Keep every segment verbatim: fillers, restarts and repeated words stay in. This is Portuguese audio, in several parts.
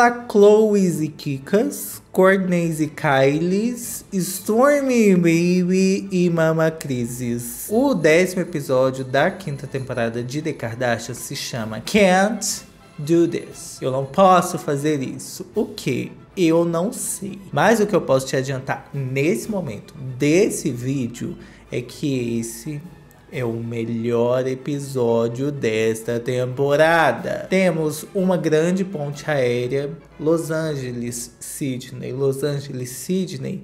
Olá, Chloes e Kikas, Courtneys e Kylies, Stormy Baby e Mama Crisis. O décimo episódio da quinta temporada de The Kardashians se chama Can't Do This. Eu não posso fazer isso. O que? Eu não sei. Mas o que eu posso te adiantar nesse momento desse vídeo é que esse é o melhor episódio desta temporada. Temos uma grande ponte aérea, Los Angeles, Sydney, Los Angeles, Sydney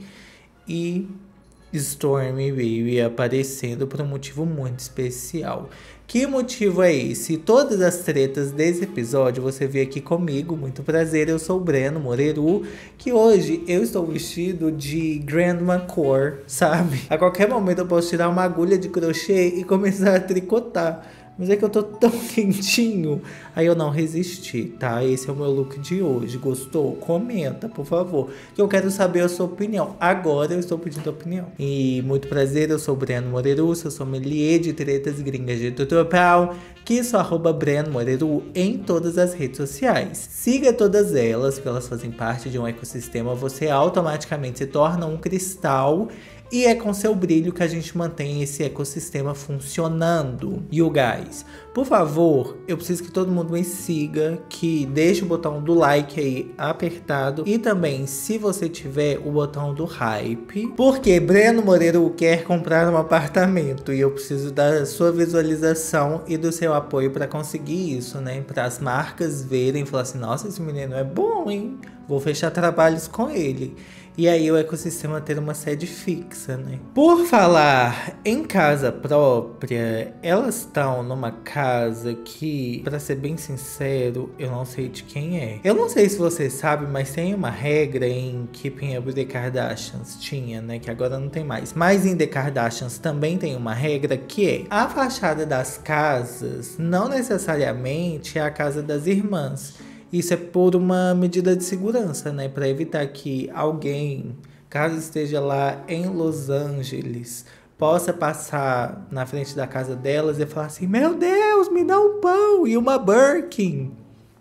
e Stormy Baby aparecendo por um motivo muito especial. Que motivo é esse? Todas as tretas desse episódio você vê aqui comigo. Muito prazer, eu sou o Breno Moreru, que hoje eu estou vestido de Grandma Core, sabe? A qualquer momento eu posso tirar uma agulha de crochê e começar a tricotar. Mas é que eu tô tão quentinho, aí eu não resisti, tá? Esse é o meu look de hoje. Gostou? Comenta, por favor, que eu quero saber a sua opinião. Agora eu estou pedindo opinião. E muito prazer, eu sou o Breno Moreru, sou sommelier de tretas gringas de Tutupau, que sou arroba Breno Moreru em todas as redes sociais. Siga todas elas, porque elas fazem parte de um ecossistema. Você automaticamente se torna um cristal. E é com seu brilho que a gente mantém esse ecossistema funcionando. E o guys, por favor, eu preciso que todo mundo me siga, que deixe o botão do like aí apertado. E também, se você tiver o botão do hype, porque Breno Moreiro quer comprar um apartamento. E eu preciso da sua visualização e do seu apoio para conseguir isso, né? Para as marcas verem e falar assim, nossa, esse menino é bom, hein? Vou fechar trabalhos com ele. E aí o ecossistema ter uma sede fixa, né? Por falar em casa própria, elas estão numa casa que, pra ser bem sincero, eu não sei de quem é. Eu não sei se você sabe, mas tem uma regra em Keeping Up with the Kardashians, tinha, né? Que agora não tem mais. Mas em The Kardashians também tem uma regra que é: a fachada das casas não necessariamente é a casa das irmãs. Isso é por uma medida de segurança, né? Para evitar que alguém, caso esteja lá em Los Angeles, possa passar na frente da casa delas e falar assim, meu Deus, me dá um pão e uma Birkin.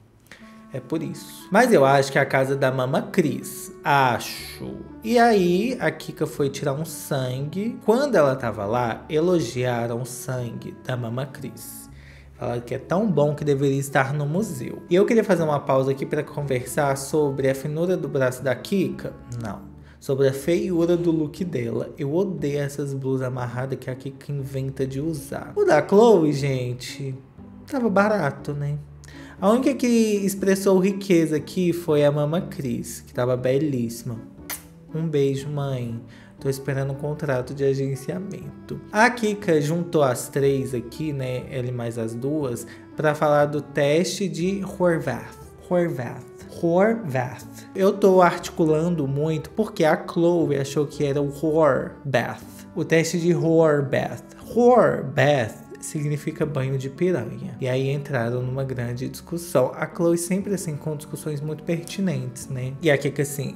É por isso. Mas eu acho que é a casa da Mama Cris. Acho. E aí, a Kika foi tirar um sangue. Quando ela tava lá, elogiaram o sangue da Mama Cris. Falaram que é tão bom que deveria estar no museu. E eu queria fazer uma pausa aqui para conversar sobre a finura do braço da Kika. Não. Sobre a feiura do look dela. Eu odeio essas blusas amarradas que a Kika inventa de usar. O da Chloe, gente, tava barato, né? A única que expressou riqueza aqui foi a Mama Cris, que tava belíssima. Um beijo, mãe. Tô esperando um contrato de agenciamento. A Kika juntou as três aqui, né? Ela e mais as duas, pra falar do teste de Horvath. Horvath. Horvath. Eu tô articulando muito porque a Chloe achou que era o Horbath. O teste de Horbath. Horbath significa banho de piranha. E aí entraram numa grande discussão. A Chloe sempre assim com discussões muito pertinentes, né? E a Kika assim...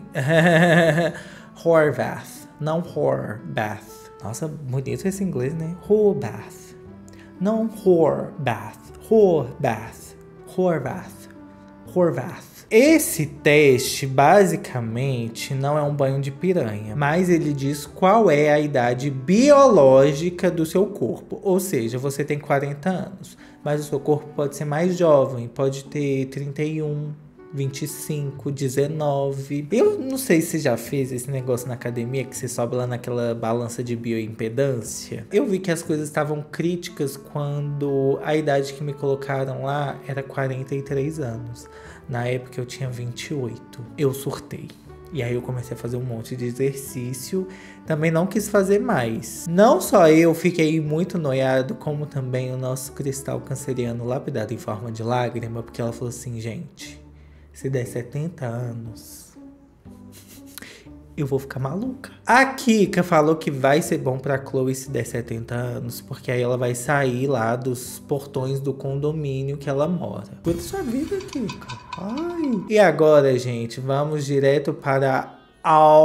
Horvath. Não Horbath. Nossa, bonito esse inglês, né? Horbath. Não Horbath. Horbath. Horvath. Horvath. Esse teste, basicamente, não é um banho de piranha, mas ele diz qual é a idade biológica do seu corpo. Ou seja, você tem quarenta anos, mas o seu corpo pode ser mais jovem, pode ter trinta e um, vinte e cinco, dezenove. Eu não sei se já fez esse negócio na academia, que você sobe lá naquela balança de bioimpedância. Eu vi que as coisas estavam críticas quando a idade que me colocaram lá era quarenta e três anos. Na época eu tinha vinte e oito. Eu surtei. E aí eu comecei a fazer um monte de exercício. Também não quis fazer mais. Não só eu fiquei muito noiado, como também o nosso cristal canceriano lapidado em forma de lágrima. Porque ela falou assim, gente, se der setenta anos, eu vou ficar maluca. A Kika falou que vai ser bom pra Chloe se der setenta anos, porque aí ela vai sair lá dos portões do condomínio que ela mora. Cuida sua vida, Kika. Ai. E agora, gente, vamos direto para a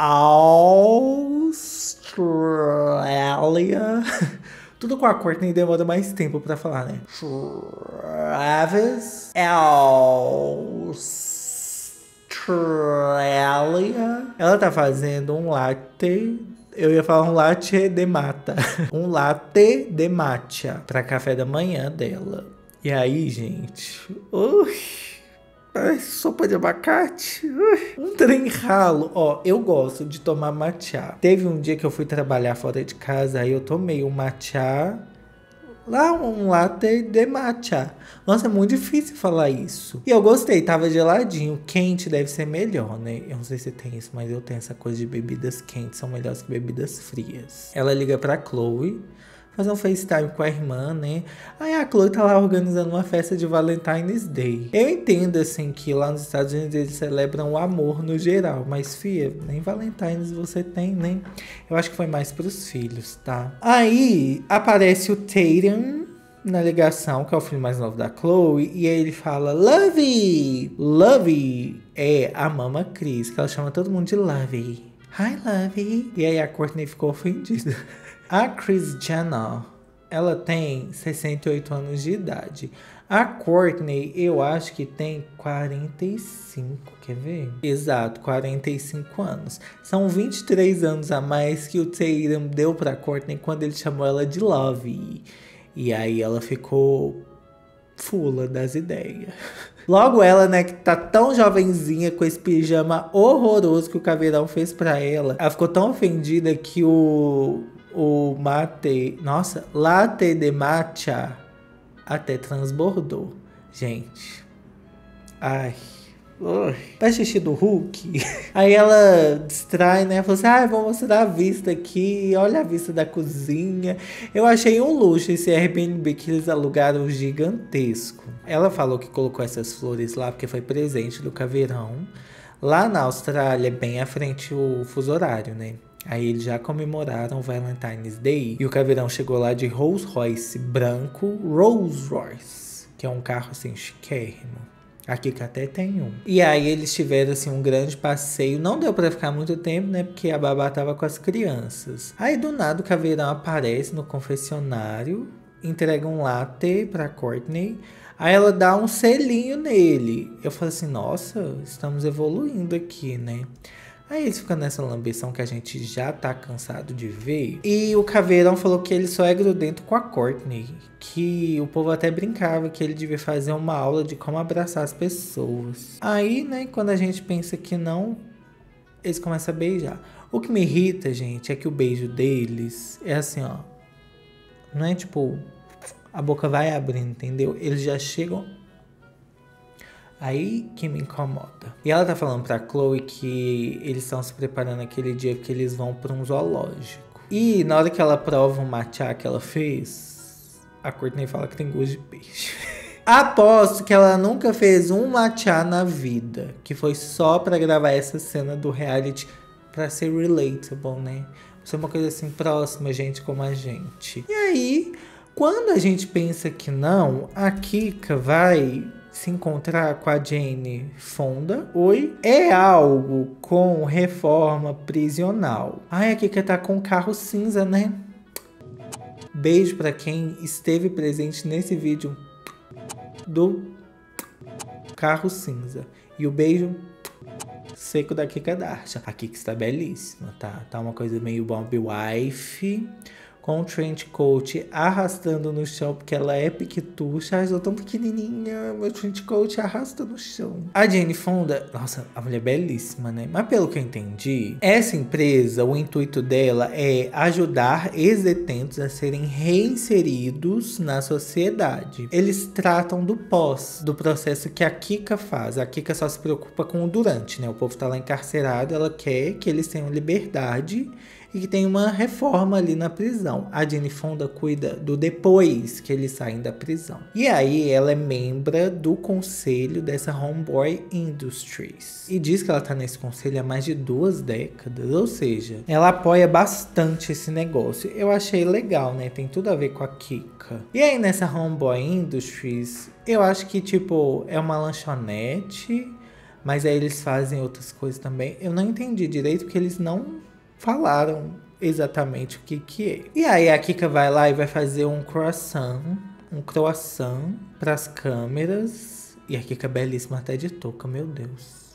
Austrália. Tudo com a Courtney demora mais tempo pra falar, né? Travis Austrália. Austrália. Ela tá fazendo um latte. Eu ia falar um latte de mata. Um latte de matcha pra café da manhã dela. E aí, gente... Ui, parece sopa de abacate. Ui, um trem ralo. Ó, eu gosto de tomar matcha. Teve um dia que eu fui trabalhar fora de casa, aí eu tomei um matcha... Lá, um latte de matcha. Nossa, é muito difícil falar isso. E eu gostei, tava geladinho. Quente deve ser melhor, né? Eu não sei se tem isso, mas eu tenho essa coisa de bebidas quentes. São melhores que bebidas frias. Ela liga pra Chloe, fazer um FaceTime com a irmã, né? Aí a Chloe tá lá organizando uma festa de Valentine's Day. Eu entendo, assim, que lá nos Estados Unidos eles celebram o amor no geral. Mas, fia, nem Valentine's você tem, né? Eu acho que foi mais pros filhos, tá? Aí aparece o Tatum na ligação, que é o filho mais novo da Chloe. E aí ele fala, Lovey! Lovey é a Mama Cris, que ela chama todo mundo de Lovey. Hi, Lovey! E aí a Courtney ficou ofendida. A Kris Jenner, ela tem sessenta e oito anos de idade. A Courtney, eu acho que tem quarenta e cinco, quer ver? Exato, quarenta e cinco anos. São vinte e três anos a mais que o Tatum deu pra Courtney quando ele chamou ela de Love. E aí ela ficou fula das ideias. Logo ela, né, que tá tão jovenzinha com esse pijama horroroso que o Caveirão fez pra ela. Ela ficou tão ofendida que o... O mate, nossa, latte de matcha até transbordou, gente. Ai, ui. Faz xixi do Hulk. Aí ela distrai, né? Falou assim, ai, ah, vou mostrar a vista aqui. Olha a vista da cozinha. Eu achei um luxo esse Airbnb que eles alugaram gigantesco. Ela falou que colocou essas flores lá porque foi presente do Caveirão. Lá na Austrália, bem à frente o fuso horário, né? Aí eles já comemoraram o Valentine's Day. E o Caveirão chegou lá de Rolls Royce branco. Rolls Royce, que é um carro assim chiquérrimo. Aqui que até tem um. E aí eles tiveram assim um grande passeio. Não deu pra ficar muito tempo, né? Porque a babá tava com as crianças. Aí do nada o Caveirão aparece no confessionário. Entrega um latte pra Courtney. Aí ela dá um selinho nele. Eu falei assim, nossa, estamos evoluindo aqui, né? Aí eles ficam nessa lambeção que a gente já tá cansado de ver. E o Caveirão falou que ele só é grudento com a Courtney. Que o povo até brincava que ele devia fazer uma aula de como abraçar as pessoas. Aí, né, quando a gente pensa que não, eles começam a beijar. O que me irrita, gente, é que o beijo deles é assim, ó. Não é tipo, a boca vai abrindo, entendeu? Eles já chegam... Aí que me incomoda. E ela tá falando pra Chloe que eles estão se preparando aquele dia que eles vão pra um zoológico. E na hora que ela prova um matcha que ela fez, a Courtney fala que tem gosto de peixe. Aposto que ela nunca fez um matcha na vida. Que foi só pra gravar essa cena do reality pra ser relatable, né? Pra ser uma coisa assim próxima, gente como a gente. E aí, quando a gente pensa que não, a Kika vai... se encontrar com a Jane Fonda. Oi? É algo com reforma prisional. Ai, a Kika tá com carro cinza, né? Beijo pra quem esteve presente nesse vídeo do carro cinza. E o beijo seco da Kika Darsha. A Kika está belíssima, tá? Tá uma coisa meio Bomb Wife. Com o trench coat arrastando no chão, porque ela é piquetucha. Ai, eu tô tão pequenininha, meu trench coat arrasta no chão. A Jane Fonda, nossa, a mulher é belíssima, né? Mas pelo que eu entendi, essa empresa, o intuito dela é ajudar ex-detentos a serem reinseridos na sociedade. Eles tratam do pós, do processo que a Kika faz. A Kika só se preocupa com o durante, né? O povo tá lá encarcerado, ela quer que eles tenham liberdade e que tem uma reforma ali na prisão. A Jane Fonda cuida do depois que eles saem da prisão. E aí ela é membro do conselho dessa Homeboy Industries. E diz que ela tá nesse conselho há mais de duas décadas. Ou seja, ela apoia bastante esse negócio. Eu achei legal, né? Tem tudo a ver com a Kika. E aí nessa Homeboy Industries, eu acho que tipo, é uma lanchonete, mas aí eles fazem outras coisas também. Eu não entendi direito porque eles não falaram exatamente o que que é. E aí a Kika vai lá e vai fazer um croissant, um croissant pras câmeras. E a Kika é belíssima até de touca, meu Deus.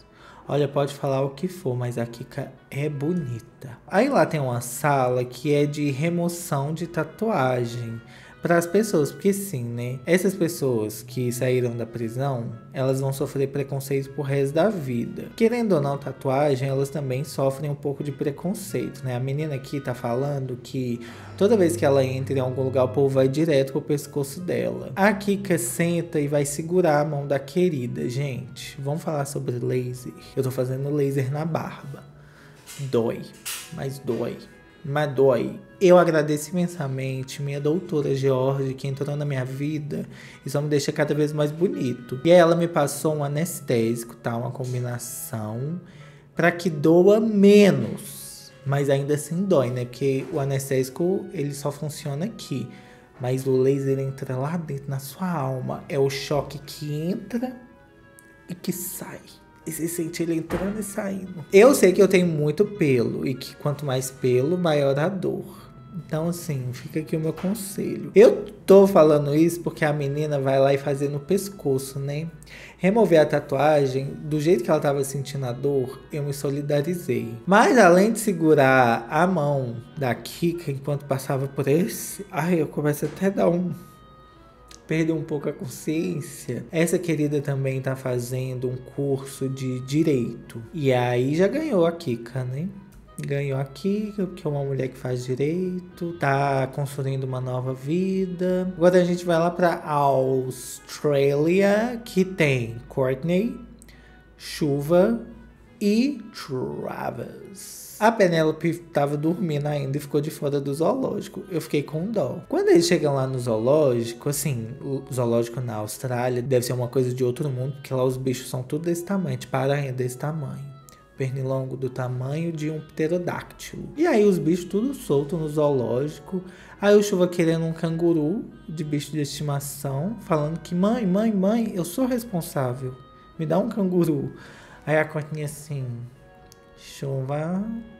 Olha, pode falar o que for, mas a Kika é bonita. Aí lá tem uma sala que é de remoção de tatuagem para as pessoas, porque sim, né? Essas pessoas que saíram da prisão, elas vão sofrer preconceito pro resto da vida. Querendo ou não, tatuagem, elas também sofrem um pouco de preconceito, né? A menina aqui tá falando que toda vez que ela entra em algum lugar, o povo vai direto pro pescoço dela. A Kika senta e vai segurar a mão da querida. Gente, vamos falar sobre laser. Eu tô fazendo laser na barba. Dói, mas dói. Mas dói. Eu agradeço imensamente minha doutora George, que entrou na minha vida e só me deixa cada vez mais bonito. E aí ela me passou um anestésico, tá? Uma combinação para que doa menos. Mas ainda assim dói, né? Porque o anestésico, ele só funciona aqui. Mas o laser entra lá dentro, na sua alma. É o choque que entra e que sai. E você sente ele entrando e saindo. Eu sei que eu tenho muito pelo. E que quanto mais pelo, maior a dor. Então, assim, fica aqui o meu conselho. Eu tô falando isso porque a menina vai lá e fazer no pescoço, né? Remover a tatuagem, do jeito que ela tava sentindo a dor, eu me solidarizei. Mas além de segurar a mão da Kika enquanto passava por esse... Ai, eu começo até a dar um... perder um pouco a consciência. Essa querida também tá fazendo um curso de direito. E aí já ganhou a Kika, né? Ganhou a Kika, porque é uma mulher que faz direito, tá construindo uma nova vida. Agora a gente vai lá pra Austrália, que tem Courtney, Chuva e Travis. A Penélope tava dormindo ainda e ficou de fora do zoológico. Eu fiquei com dó. Quando eles chegam lá no zoológico, assim, o zoológico na Austrália deve ser uma coisa de outro mundo, porque lá os bichos são tudo desse tamanho, tipo aranha desse tamanho. Pernilongo do tamanho de um pterodáctilo. E aí os bichos tudo solto no zoológico. Aí o Chuva querendo um canguru de bicho de estimação, falando que mãe, mãe, mãe, eu sou responsável. Me dá um canguru. Aí a Courtney assim... Chuva,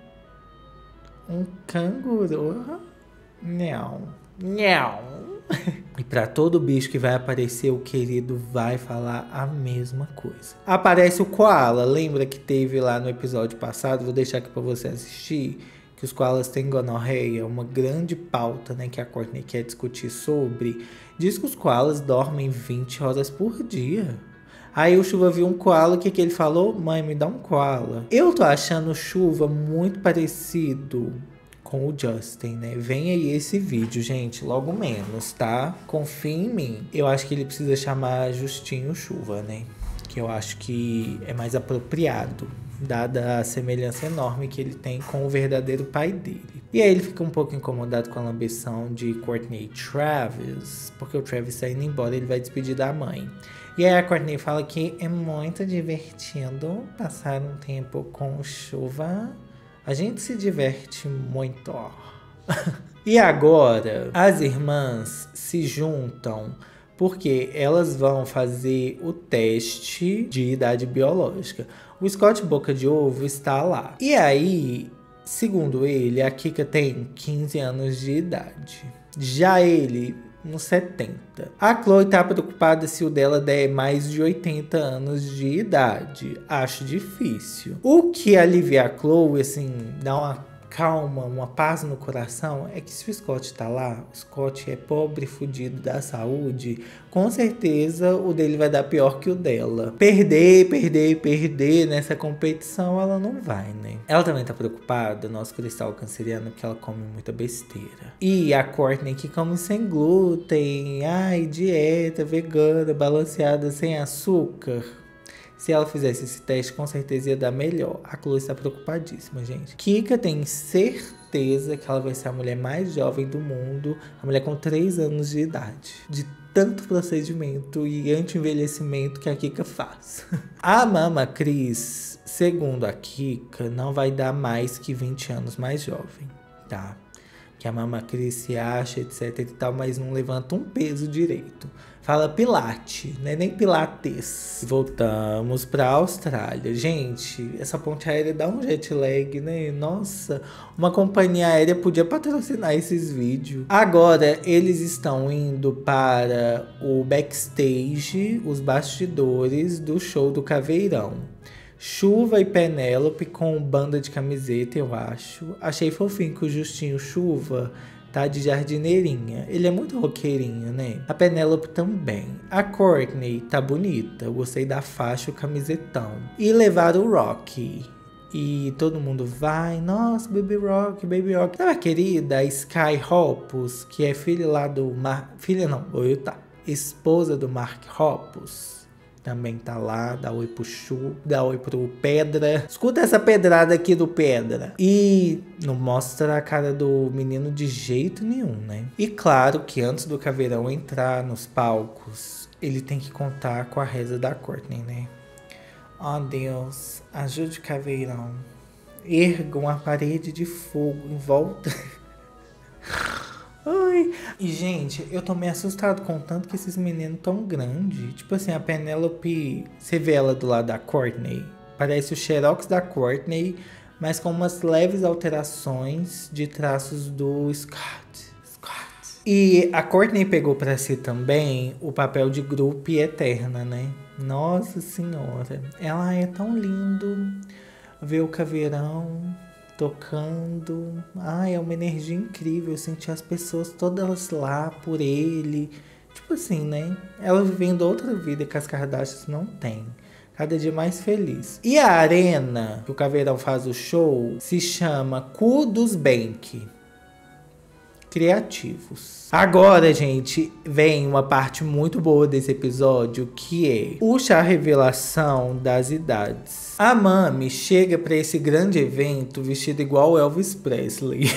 um canguru, não, não. E para todo bicho que vai aparecer, o querido vai falar a mesma coisa. Aparece o koala, lembra que teve lá no episódio passado, vou deixar aqui para você assistir, que os koalas têm gonorreia, uma grande pauta, né, que a Courtney quer discutir sobre. Diz que os koalas dormem vinte horas por dia. Aí o Chuva viu um koala, o que, que ele falou? Mãe, me dá um koala. Eu tô achando o Chuva muito parecido com o Justin, né? Vem aí esse vídeo, gente, logo menos, tá? Confia em mim. Eu acho que ele precisa chamar Justinho Chuva, né? Que eu acho que é mais apropriado, dada a semelhança enorme que ele tem com o verdadeiro pai dele. E aí ele fica um pouco incomodado com a lambeção de Courtney e Travis, porque o Travis tá indo embora, ele vai despedir da mãe. E aí a Courtney fala que é muito divertido passar um tempo com o Chuva. A gente se diverte muito. E agora as irmãs se juntam porque elas vão fazer o teste de idade biológica. O Scott Boca de Ovo está lá. E aí, segundo ele, a Kika tem quinze anos de idade. Já ele... nos setenta. A Chloe tá preocupada se o dela der mais de oitenta anos de idade. Acho difícil. O que alivia a Chloe, assim, dá uma calma, uma paz no coração, é que se o Scott tá lá, o Scott é pobre, fudido da saúde, com certeza o dele vai dar pior que o dela. Perder, perder, perder nessa competição, ela não vai, né? Ela também tá preocupada, nosso cristal canceriano, porque ela come muita besteira. E a Courtney que come sem glúten, ai, dieta vegana, balanceada, sem açúcar. Se ela fizesse esse teste, com certeza ia dar melhor. A Chloe está preocupadíssima, gente. Kika tem certeza que ela vai ser a mulher mais jovem do mundo. A mulher com três anos de idade. De tanto procedimento e anti-envelhecimento que a Kika faz. A Mama Cris, segundo a Kika, não vai dar mais que vinte anos mais jovem, tá? Que a Mama Cris se acha, etc e tal, mas não levanta um peso direito. Fala Pilate, né? Nem Pilates. Voltamos pra Austrália. Gente, essa ponte aérea dá um jet lag, né? Nossa, uma companhia aérea podia patrocinar esses vídeos. Agora, eles estão indo para o backstage, os bastidores do show do Caveirão. Chuva e Penélope com banda de camiseta, eu acho. Achei fofinho que o Justinho Chuva tá de jardineirinha. Ele é muito roqueirinho, né? A Penélope também. A Courtney tá bonita. Eu gostei da faixa e o camisetão. E levaram o Rocky. E todo mundo vai, nossa, Baby Rock, Baby Rock. Sabe a querida Sky Hoppus, que é filha lá do Mar... Filha não, oi, tá. Esposa do Mark Hoppus. Também tá lá, dá oi pro Chu, dá oi pro Pedra. Escuta essa pedrada aqui do Pedra. E não mostra a cara do menino de jeito nenhum, né? E claro que antes do Caveirão entrar nos palcos, ele tem que contar com a reza da Courtney, né? Ó Deus, ajude o Caveirão. Erga uma parede de fogo em volta. Ai. E, gente, eu tô meio assustado com o tanto que esses meninos tão grandes. Tipo assim, a Penélope, você vê ela do lado da Courtney, parece o Xerox da Courtney, mas com umas leves alterações de traços do Scott. Scott. E a Courtney pegou pra si também o papel de Groupie eterna, né? Nossa senhora, ela é tão lindo ver o Caveirão tocando. Ai, é uma energia incrível. Eu senti as pessoas todas lá por ele. Tipo assim, né? Ela vivendo outra vida que as Kardashians não têm. Cada dia mais feliz. E a arena que o Caveirão faz o show se chama Kudos Bank. Criativos. Agora, gente, vem uma parte muito boa desse episódio, que é o chá revelação das idades. A Mami chega para esse grande evento vestida igual Elvis Presley.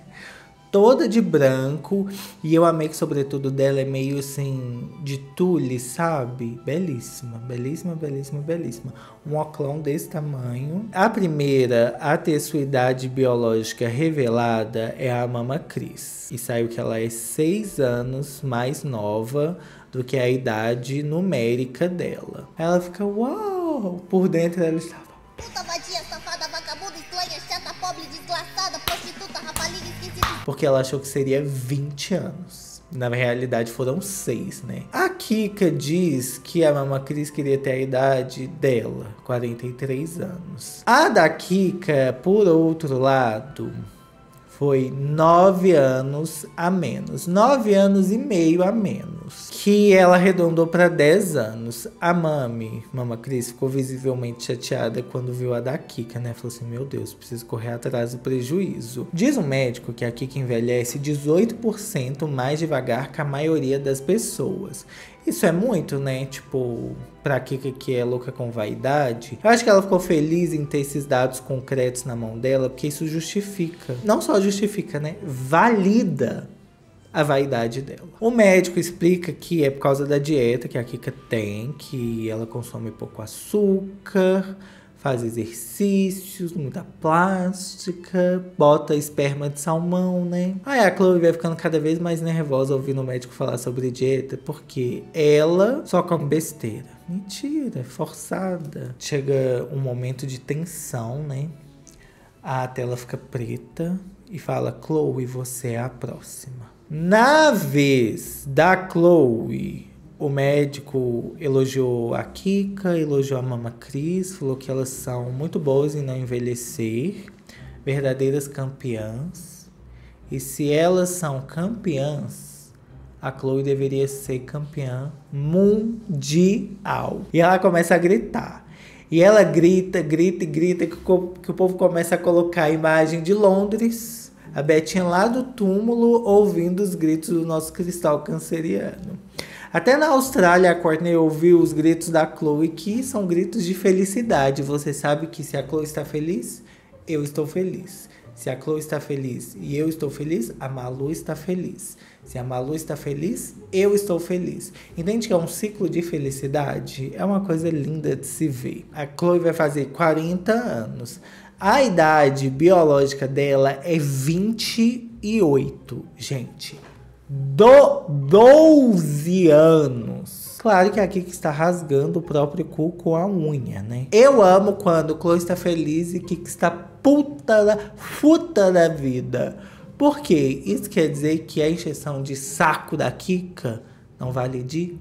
Toda de branco. E eu amei que o sobretudo dela é meio assim, de tule, sabe? Belíssima, belíssima, belíssima, belíssima. Um oclão desse tamanho. A primeira a ter sua idade biológica revelada é a Mama Cris. E saiu que ela é seis anos mais nova do que a idade numérica dela. Ela fica, uau! Por dentro ela estava... Puta, vadia, safada, vagabunda, estranha, chata, pobre, desgraçada, prostituta, rapaliga, esquisita. Porque ela achou que seria vinte anos. Na realidade foram seis, né? A Kika diz que a Mama Cris queria ter a idade dela, quarenta e três anos. A da Kika, por outro lado, foi nove anos a menos. Nove anos e meio a menos. Que ela arredondou para dez anos. A Mami, Mama Cris, ficou visivelmente chateada quando viu a da Kika, né? Falou assim, meu Deus, preciso correr atrás do prejuízo. Diz o médico que a Kika envelhece dezoito por cento mais devagar que a maioria das pessoas. Isso é muito, né? Tipo, pra Kika que é louca com vaidade. Eu acho que ela ficou feliz em ter esses dados concretos na mão dela, porque isso justifica. Não só justifica, né? Valida a vaidade dela. O médico explica que é por causa da dieta que a Kika tem, que ela consome pouco açúcar, faz exercícios, muita plástica, bota esperma de salmão, né? Aí a Chloe vai ficando cada vez mais nervosa ouvindo o médico falar sobre dieta, porque ela só come besteira. Mentira, forçada. Chega um momento de tensão, né? A tela fica preta e fala, Chloe, você é a próxima. Na vez da Chloe, o médico elogiou a Kika, elogiou a Mama Cris, falou que elas são muito boas em não envelhecer, verdadeiras campeãs. E se elas são campeãs, a Chloe deveria ser campeã mundial. E ela começa a gritar. E ela grita, grita e grita, que o, que o povo começa a colocar a imagem de Londres. A Betinha lá do túmulo ouvindo os gritos do nosso cristal canceriano. Até na Austrália, a Courtney ouviu os gritos da Chloe, que são gritos de felicidade. Você sabe que se a Chloe está feliz, eu estou feliz. Se a Chloe está feliz e eu estou feliz, a Malu está feliz. Se a Malu está feliz, eu estou feliz. Entende que é um ciclo de felicidade? É uma coisa linda de se ver. A Chloe vai fazer quarenta anos. A idade biológica dela é vinte e oito, gente. Do doze anos. Claro que a Kika está rasgando o próprio cu com a unha, né? Eu amo quando Chloe está feliz e Kika está puta da, puta da vida. Por quê? Isso quer dizer que a encheção de saco da Kika não vale de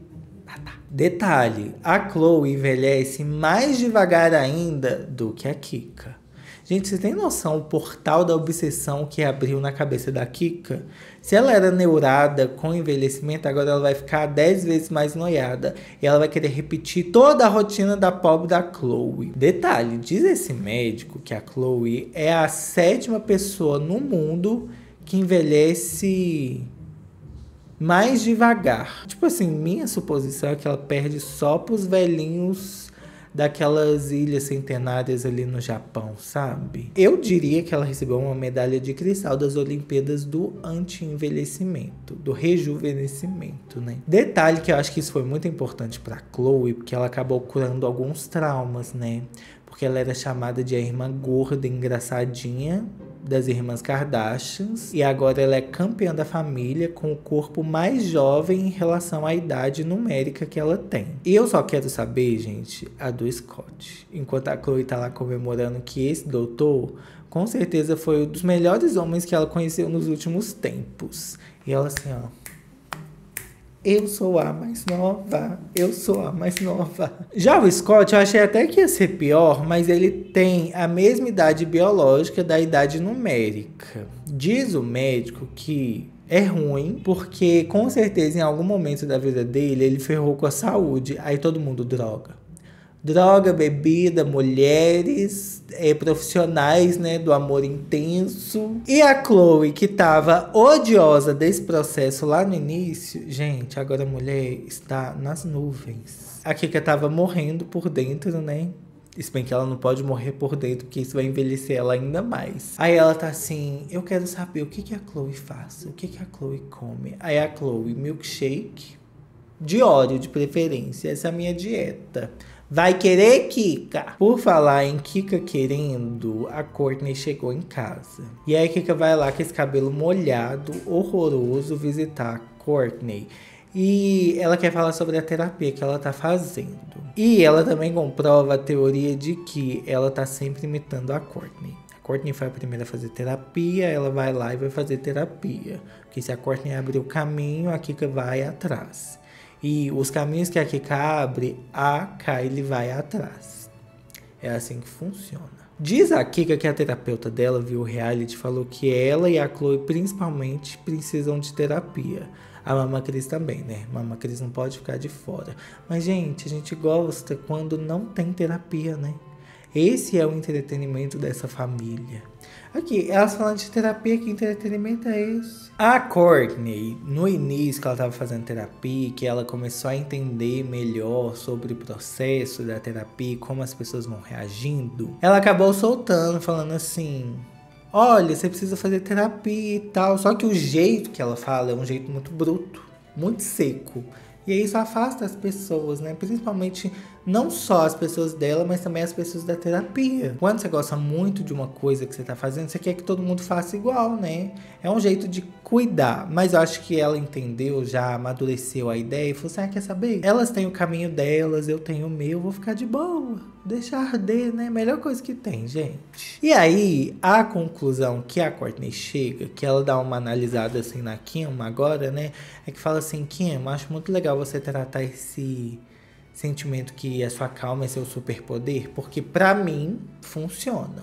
Detalhe, a Chloe envelhece mais devagar ainda do que a Kika. Gente, você tem noção o portal da obsessão que abriu na cabeça da Kika? Se ela era neurada com envelhecimento, agora ela vai ficar dez vezes mais noiada. E ela vai querer repetir toda a rotina da pobre da Chloe. Detalhe, diz esse médico que a Chloe é a sétima pessoa no mundo que envelhece mais devagar. Tipo assim, minha suposição é que ela perde só pros velhinhos daquelas ilhas centenárias ali no Japão, sabe? Eu diria que ela recebeu uma medalha de cristal das Olimpíadas do anti-envelhecimento, do rejuvenescimento, né? Detalhe que eu acho que isso foi muito importante pra Chloe, porque ela acabou curando alguns traumas, né? Porque ela era chamada de a irmã gorda, engraçadinha das irmãs Kardashians. E agora ela é campeã da família com o corpo mais jovem em relação à idade numérica que ela tem. E eu só quero saber, gente, a do Scott. Enquanto a Chloe tá lá comemorando que esse doutor, com certeza foi um dos melhores homens que ela conheceu nos últimos tempos. E ela assim, ó... Eu sou a mais nova, eu sou a mais nova. Já o Scott, eu achei até que ia ser pior, mas ele tem a mesma idade biológica da idade numérica. Diz o médico que é ruim, porque com certeza em algum momento da vida dele, ele ferrou com a saúde. Aí todo mundo droga. Droga, bebida, mulheres, é, profissionais, né, do amor intenso. E a Chloe, que tava odiosa desse processo lá no início, gente, agora a mulher está nas nuvens. A Kika tava morrendo por dentro, né? Se bem que ela não pode morrer por dentro, porque isso vai envelhecer ela ainda mais. Aí ela tá assim, eu quero saber o que, que a Chloe faz, o que, que a Chloe come. Aí a Chloe, milkshake, de óleo de preferência, essa é a minha dieta. Vai querer, Kika? Por falar em Kika querendo, a Kourtney chegou em casa. E aí a Kika vai lá com esse cabelo molhado, horroroso, visitar a Kourtney. E ela quer falar sobre a terapia que ela tá fazendo. E ela também comprova a teoria de que ela tá sempre imitando a Kourtney. A Kourtney foi a primeira a fazer terapia, ela vai lá e vai fazer terapia. Porque se a Kourtney abrir o caminho, a Kika vai atrás. E os caminhos que a Kika abre, a Kylie vai atrás. É assim que funciona. Diz a Kika que a terapeuta dela viu o reality e falou que ela e a Chloe principalmente precisam de terapia. A Mama Cris também, né? Mama Cris não pode ficar de fora. Mas, gente, a gente gosta quando não tem terapia, né? Esse é o entretenimento dessa família. Aqui, elas falando de terapia, que entretenimento é esse? A Kourtney, no início que ela estava fazendo terapia, que ela começou a entender melhor sobre o processo da terapia, como as pessoas vão reagindo, ela acabou soltando, falando assim... Olha, você precisa fazer terapia e tal. Só que o jeito que ela fala é um jeito muito bruto, muito seco. E aí isso afasta as pessoas, né? Principalmente, não só as pessoas dela, mas também as pessoas da terapia. Quando você gosta muito de uma coisa que você tá fazendo, você quer que todo mundo faça igual, né? É um jeito de cuidar. Mas eu acho que ela entendeu, já amadureceu a ideia e falou assim, ah, quer saber? Elas têm o caminho delas, eu tenho o meu, vou ficar de boa. Deixa arder, né? Melhor coisa que tem, gente. E aí, a conclusão que a Kourtney chega, que ela dá uma analisada assim na Kim agora, né? É que fala assim, Kim, acho muito legal você tratar esse sentimento que a sua calma é seu superpoder, porque pra mim funciona.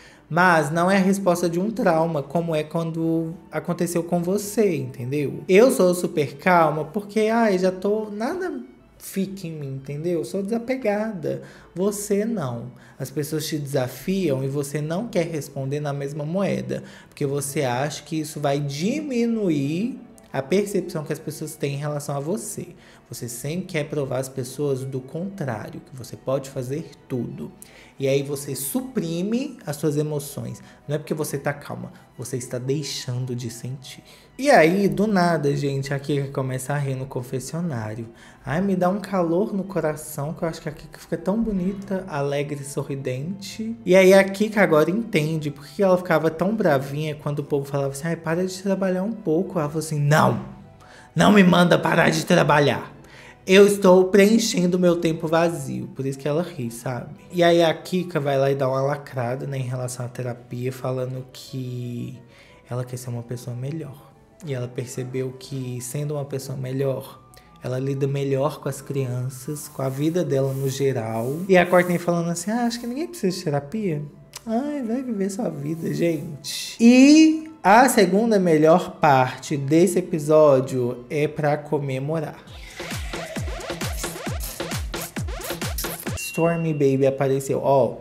Mas não é a resposta de um trauma, como é quando aconteceu com você, entendeu? Eu sou super calma porque, ai, já tô... Nada fica em mim, entendeu? Eu sou desapegada. Você não. As pessoas te desafiam e você não quer responder na mesma moeda. Porque você acha que isso vai diminuir a percepção que as pessoas têm em relação a você. Você sempre quer provar às pessoas do contrário, que você pode fazer tudo. E aí você suprime as suas emoções. Não é porque você tá calma, você está deixando de sentir. E aí, do nada, gente, a Kika começa a rir no confessionário. Ai, me dá um calor no coração, que eu acho que a Kika fica tão bonita, alegre e sorridente. E aí a Kika agora entende porque ela ficava tão bravinha quando o povo falava assim, ai, para de trabalhar um pouco. Ela falou assim, não, não me manda parar de trabalhar. Eu estou preenchendo meu tempo vazio. Por isso que ela ri, sabe? E aí a Kika vai lá e dá uma lacrada, né, em relação à terapia, falando que ela quer ser uma pessoa melhor. E ela percebeu que, sendo uma pessoa melhor, Ela lida melhor com as crianças, com a vida dela no geral. E a Courtney falando assim, ah, acho que ninguém precisa de terapia. Ai, vai viver sua vida, gente. E a segunda melhor parte desse episódio é pra comemorar. Stormy Baby apareceu, ó.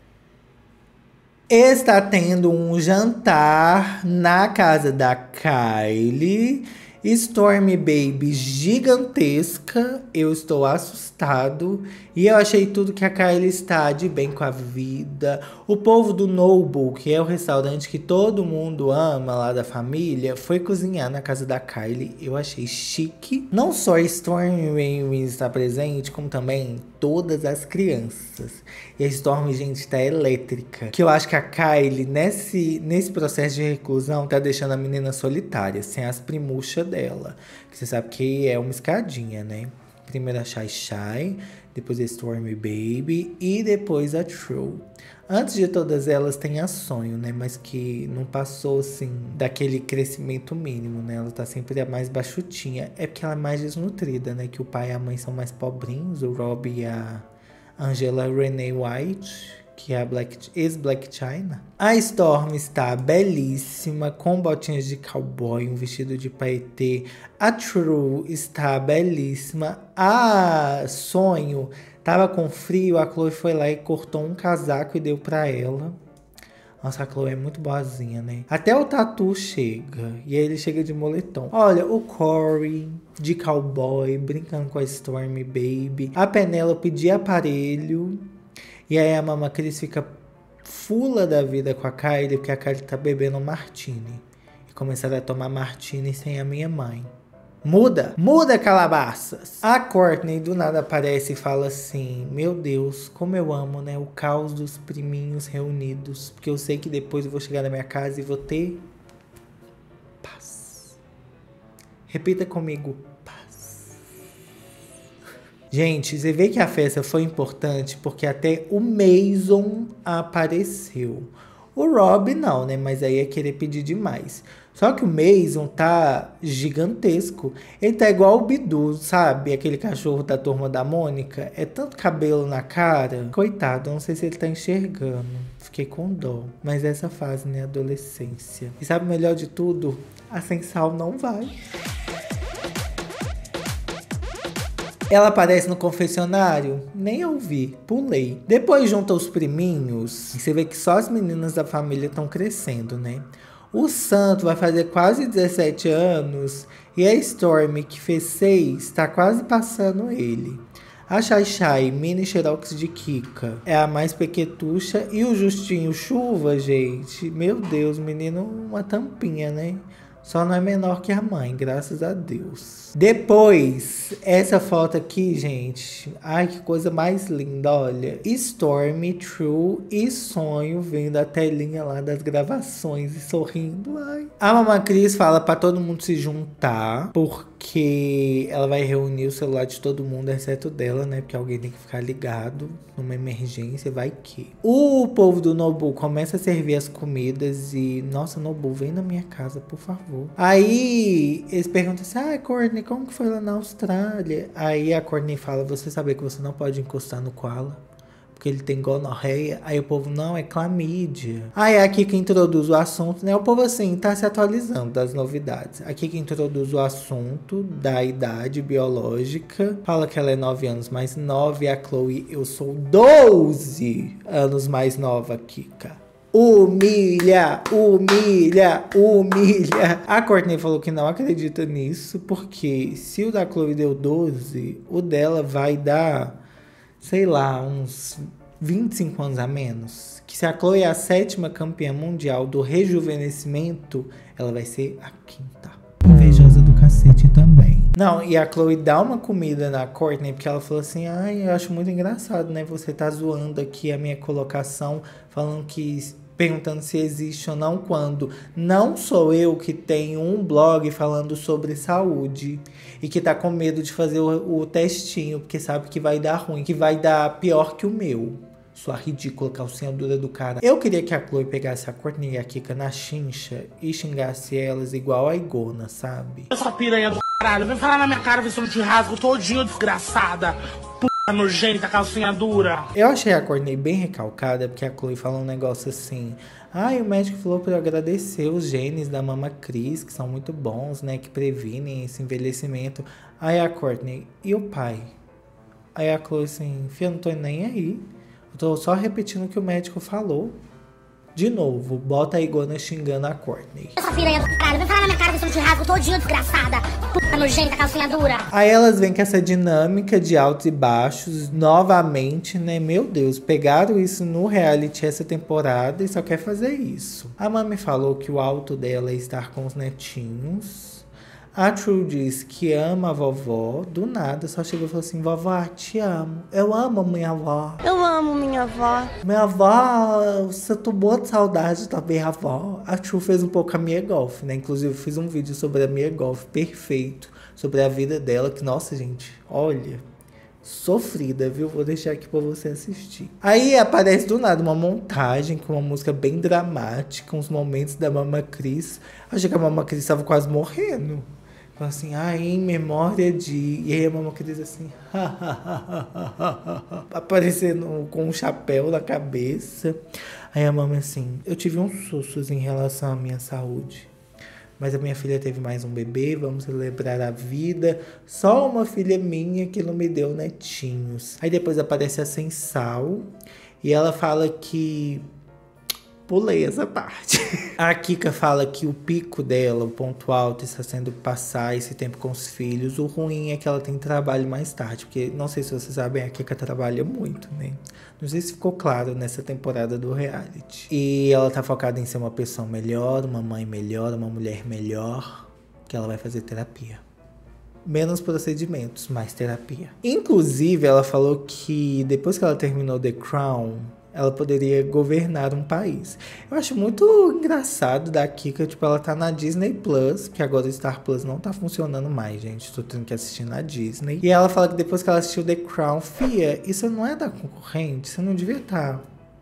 Está tendo um jantar na casa da Kylie. Stormy Baby gigantesca. Eu estou assustado. E eu achei tudo que a Kylie está de bem com a vida. O povo do Noble, que é o restaurante que todo mundo ama lá da família, foi cozinhar na casa da Kylie. Eu achei chique. Não só a Stormy Baby está presente, como também todas as crianças. E a Stormy, gente, tá elétrica. Que eu acho que a Kylie, nesse, nesse processo de reclusão, tá deixando a menina solitária, sem as primuchas dela. Que você sabe que é uma escadinha, né? Primeiro a Shai Shai, depois a Stormy Baby e depois a True. Antes de todas elas tem a Sonho, né? Mas que não passou, assim, daquele crescimento mínimo, né? Ela tá sempre a mais baixutinha. É porque ela é mais desnutrida, né? Que o pai e a mãe são mais pobrinhos. O Rob e a Angela Renee White, que é a Black, ex-Black China. A Storm está belíssima, com botinhas de cowboy, um vestido de paetê. A True está belíssima. A Sonho tava com frio, a Chloe foi lá e cortou um casaco e deu pra ela. Nossa, a Chloe é muito boazinha, né? Até o Tatu chega, e aí ele chega de moletom. Olha, o Corey de cowboy, brincando com a Stormy Baby. A Penélope de aparelho. E aí a Mama Cris fica fula da vida com a Kylie, porque a Kylie tá bebendo martini. E começaram a tomar martini sem a minha mãe. Muda! Muda, calabaças! A Courtney do nada aparece e fala assim, meu Deus, como eu amo, né? O caos dos priminhos reunidos. Porque eu sei que depois eu vou chegar na minha casa e vou ter paz. Repita comigo. Gente, você vê que a festa foi importante porque até o Mason apareceu. O Rob não, né? Mas aí é querer pedir demais. Só que o Mason tá gigantesco. Ele tá igual o Bidu, sabe? Aquele cachorro da Turma da Mônica. É tanto cabelo na cara. Coitado, não sei se ele tá enxergando. Fiquei com dó. Mas essa fase, né? Adolescência. E sabe o melhor de tudo? A Sem Sal não vai. Ela aparece no confessionário? Nem ouvi, pulei. Depois junta os priminhos, e você vê que só as meninas da família estão crescendo, né? O Santo vai fazer quase dezessete anos, e a Stormy, que fez seis, tá quase passando ele. A Shai Shai, mini xerox de Kika, é a mais pequetucha, e o Justinho Chuva, gente, meu Deus, menino, uma tampinha, né? Só não é menor que a mãe, graças a Deus. Depois, essa foto aqui, gente. Ai, que coisa mais linda, olha. Stormy, True e Sonho vendo a telinha lá das gravações e sorrindo. Ai. A Mama Cris fala pra todo mundo se juntar, porque ela vai reunir o celular de todo mundo, exceto dela, né? Porque alguém tem que ficar ligado numa emergência, vai que. O povo do Nobu começa a servir as comidas e... Nossa, Nobu, vem na minha casa, por favor. Aí eles perguntam assim, ah, Courtney, como que foi lá na Austrália? Aí a Courtney fala, você sabia que você não pode encostar no koala? Porque ele tem gonorreia. Aí o povo, não, é clamídia. Aí é aqui que introduz o assunto, né? O povo assim, tá se atualizando das novidades. Aqui que introduz o assunto da idade biológica. Fala que ela é nove anos mais nova. E a Chloe, eu sou doze anos mais nova, Kika. Humilha, humilha, humilha. A Courtney falou que não acredita nisso, porque se o da Chloe deu doze, o dela vai dar, sei lá, uns vinte e cinco anos a menos. Que se a Chloe é a sétima campeã mundial do rejuvenescimento, ela vai ser a quinta. Invejosa do cacete também. Não, e a Chloe dá uma comida na Courtney, porque ela falou assim, ai, eu acho muito engraçado, né? Você tá zoando aqui a minha colocação, falando que... perguntando se existe ou não, quando não sou eu que tenho um blog falando sobre saúde e que tá com medo de fazer o, o testinho, porque sabe que vai dar ruim, que vai dar pior que o meu. Sua ridícula calcinha dura do cara. Eu queria que a Chloe pegasse a Courtney e a Kika na chincha e xingasse elas igual a Igona, sabe? Essa piranha do c... caralho. Vem falar na minha cara, ver se eu não te rasgo todinho, desgraçada. P*** nojenta, calcinha dura. Eu achei a Kourtney bem recalcada, porque a Khloe falou um negócio assim... Ai, o médico falou pra eu agradecer os genes da Mama Kris, que são muito bons, né? Que previnem esse envelhecimento. Aí a Kourtney, e o pai? Aí a Khloe assim, filha, não tô nem aí. Eu tô só repetindo o que o médico falou. De novo, bota a Igona xingando a Kourtney. Essa filha do caralho, vem falar na minha cara que eu te rasgo todinho, desgraçada. Puta nojenta, calcinha dura. Aí elas vêm com essa dinâmica de altos e baixos, novamente, né? Meu Deus, pegaram isso no reality essa temporada e só quer fazer isso. A Mami falou que o alto dela é estar com os netinhos. A True diz que ama a vovó. Do nada, só chegou e falou assim, vovó, te amo. Eu amo minha avó. Eu amo minha avó. Minha avó, você tô boa de saudade da minha avó. A True fez um pouco a Mia Goth, né? Inclusive, eu fiz um vídeo sobre a Mia Goth, perfeito. Sobre a vida dela, que, nossa, gente, olha... Sofrida, viu? Vou deixar aqui pra você assistir. Aí aparece do nada uma montagem com uma música bem dramática, uns momentos da Mama Kris. Achei que a Mama Kris tava quase morrendo. Falei assim, ai, em memória de... E aí a Mama Kris assim... aparecendo com um chapéu na cabeça. Aí a Mama assim... Eu tive uns sustos em relação à minha saúde. Mas a minha filha teve mais um bebê, vamos celebrar a vida. Só uma filha minha que não me deu netinhos. Aí depois aparece a Sensal. E ela fala que... Pulei essa parte. A Kika fala que o pico dela, o ponto alto, está sendo passar esse tempo com os filhos. O ruim é que ela tem trabalho mais tarde. Porque, não sei se vocês sabem, a Kika trabalha muito, né? Não sei se ficou claro nessa temporada do reality. E ela tá focada em ser uma pessoa melhor, uma mãe melhor, uma mulher melhor. Que ela vai fazer terapia. Menos procedimentos, mais terapia. Inclusive, ela falou que depois que ela terminou The Crown... ela poderia governar um país. Eu acho muito engraçado da Kika, tipo, ela tá na Disney Plus, que agora o Star Plus não tá funcionando mais, gente. Tô tendo que assistir na Disney. E ela fala que depois que ela assistiu The Crown, fia, isso não é da concorrente? Você não devia estar...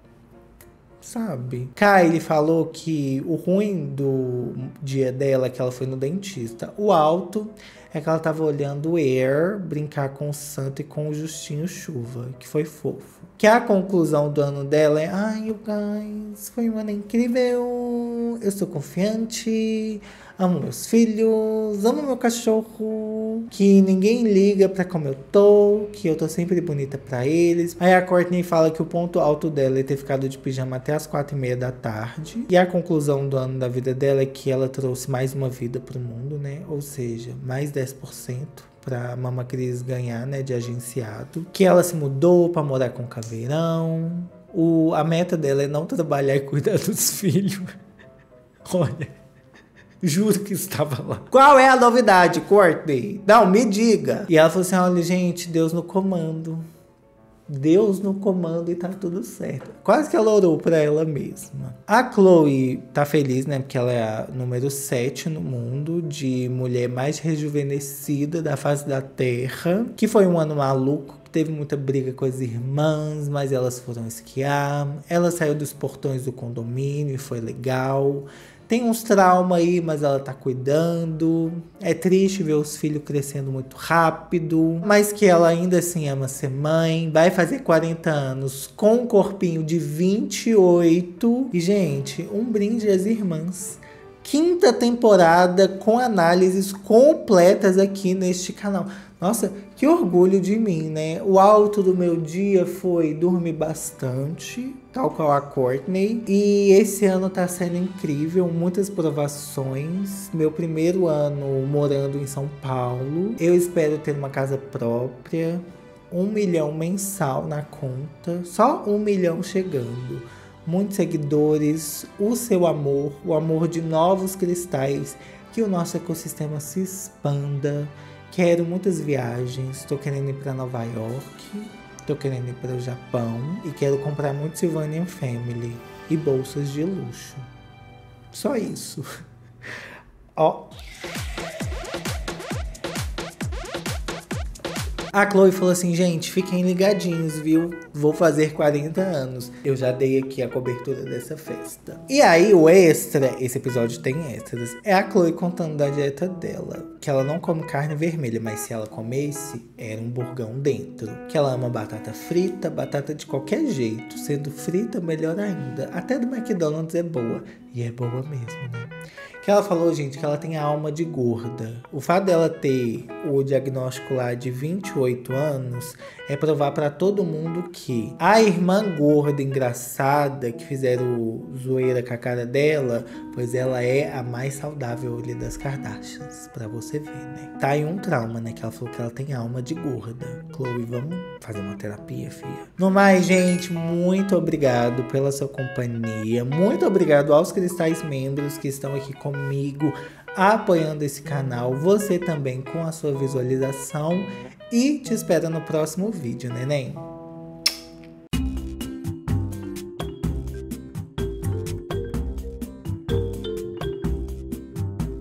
sabe? Kylie falou que o ruim do dia dela é que ela foi no dentista. O alto é que ela tava olhando o Air brincar com o Santo e com o Justinho Chuva, que foi fofo. Que a conclusão do ano dela é: ai, you guys, foi um ano incrível, eu sou confiante, amo meus filhos, amo meu cachorro, que ninguém liga pra como eu tô, que eu tô sempre bonita pra eles. Aí a Kourtney fala que o ponto alto dela é ter ficado de pijama até as quatro e meia da tarde. E a conclusão do ano da vida dela é que ela trouxe mais uma vida pro mundo, né? Ou seja, mais dez por cento pra Mama Kris ganhar, né, de agenciado. Que ela se mudou pra morar com o Caveirão. O, a meta dela é não trabalhar e cuidar dos filhos. Olha, juro que estava lá. Qual é a novidade, Kourtney? Não, me diga. E ela falou assim, olha, gente, Deus no comando. Deus no comando e tá tudo certo. Quase que ela orou pra ela mesma. A Khloe tá feliz, né? Porque ela é a número sete no mundo de mulher mais rejuvenescida da face da Terra. Que foi um ano maluco. Teve muita briga com as irmãs, mas elas foram esquiar. Ela saiu dos portões do condomínio e foi legal. Tem uns traumas aí, mas ela tá cuidando. É triste ver os filhos crescendo muito rápido. Mas que ela ainda assim ama ser mãe. Vai fazer quarenta anos com um corpinho de vinte e oito. E, gente, um brinde às irmãs. Quinta temporada com análises completas aqui neste canal. Nossa, que orgulho de mim, né? O alto do meu dia foi dormir bastante, tal qual a Kourtney. E esse ano tá sendo incrível, muitas provações. Meu primeiro ano morando em São Paulo. Eu espero ter uma casa própria. Um milhão mensal na conta. Só um milhão chegando. Muitos seguidores, o seu amor, o amor de novos cristais. Que o nosso ecossistema se expanda. Quero muitas viagens, tô querendo ir pra Nova York, tô querendo ir para o Japão e quero comprar muito Sylvanian Family e bolsas de luxo. Só isso. Ó. A Khloe falou assim, gente, fiquem ligadinhos, viu? Vou fazer quarenta anos. Eu já dei aqui a cobertura dessa festa. E aí, o extra, esse episódio tem extras, é a Khloe contando da dieta dela. que ela não come carne vermelha, mas se ela comesse, era um burgão dentro. Que ela ama batata frita, batata de qualquer jeito. Sendo frita, melhor ainda. Até do McDonald's é boa. E é boa mesmo, né? Que ela falou, gente, que ela tem a alma de gorda. O fato dela ter o diagnóstico lá de vinte e oito anos é provar pra todo mundo que a irmã gorda, engraçada, que fizeram zoeira com a cara dela, pois ela é a mais saudável ali das Kardashians, pra você ver, né? Tá aí um trauma, né? Que ela falou que ela tem alma de gorda. Chloe, vamos fazer uma terapia, filha? No mais, gente, muito obrigado pela sua companhia. Muito obrigado aos cristais membros que estão aqui comigo, apoiando esse canal. Você também com a sua visualização. E te espero no próximo vídeo, neném.